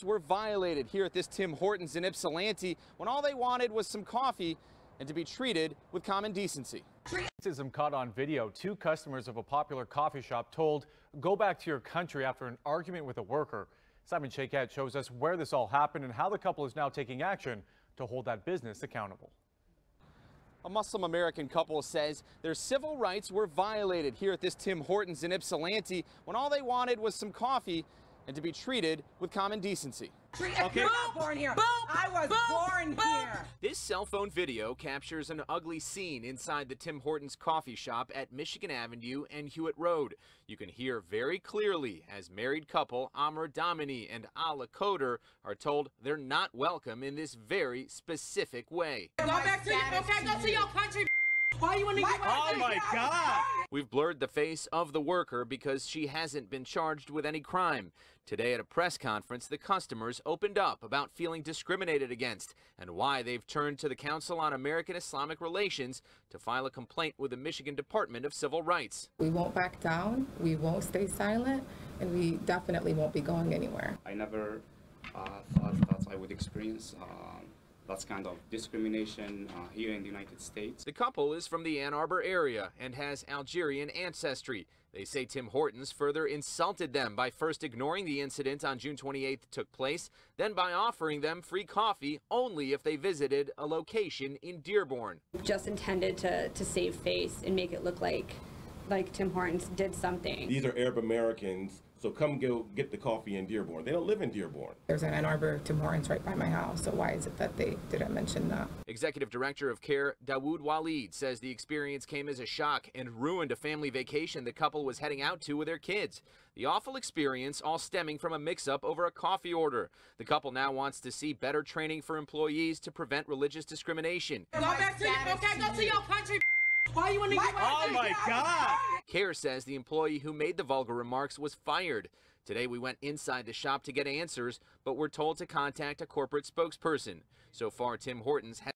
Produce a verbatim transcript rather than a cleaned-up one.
were violated here at this Tim Hortons in Ypsilanti when all they wanted was some coffee and to be treated with common decency. Racism caught on video. Two customers of a popular coffee shop told, "Go back to your country," after an argument with a worker. Simon Shaquette shows us where this all happened and how the couple is now taking action to hold that business accountable. A Muslim American couple says their civil rights were violated here at this Tim Hortons in Ypsilanti when all they wanted was some coffee and to be treated with common decency. Okay. Boom, born here. Boom, I was boom, born boom. here. This cell phone video captures an ugly scene inside the Tim Hortons coffee shop at Michigan Avenue and Hewitt Road. You can hear very clearly as married couple Amr Damani and Ala Coder are told they're not welcome in this very specific way. Go back to your, okay, go to your country. Why you want to Oh my God! We've blurred the face of the worker because she hasn't been charged with any crime. Today at a press conference, the customers opened up about feeling discriminated against and why they've turned to the Council on American Islamic Relations to file a complaint with the Michigan Department of Civil Rights. We won't back down, we won't stay silent, and we definitely won't be going anywhere. I never uh, thought that I would experience um, That's kind of discrimination uh, here in the United States. The couple is from the Ann Arbor area and has Algerian ancestry. They say Tim Hortons further insulted them by first ignoring the incident on June twenty-eighth took place, then by offering them free coffee only if they visited a location in Dearborn. Just intended to, to save face and make it look like, like Tim Hortons did something. These are Arab Americans. So come go get the coffee in Dearborn. They don't live in Dearborn. There's an Ann Arbor Tim Hortons right by my house, so why is it that they didn't mention that? Executive Director of CARE Dawood Walid says the experience came as a shock and ruined a family vacation the couple was heading out to with their kids. The awful experience all stemming from a mix-up over a coffee order. The couple now wants to see better training for employees to prevent religious discrimination. Go back to your, okay, go to your country. Why you want to Oh my God! CARE says the employee who made the vulgar remarks was fired. Today we went inside the shop to get answers, but we're told to contact a corporate spokesperson. So far, Tim Hortons has